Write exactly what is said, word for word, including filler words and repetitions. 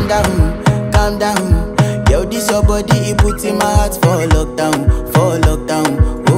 down, calm down. Yo, this your body, it puts in my heart for lockdown, for lockdown.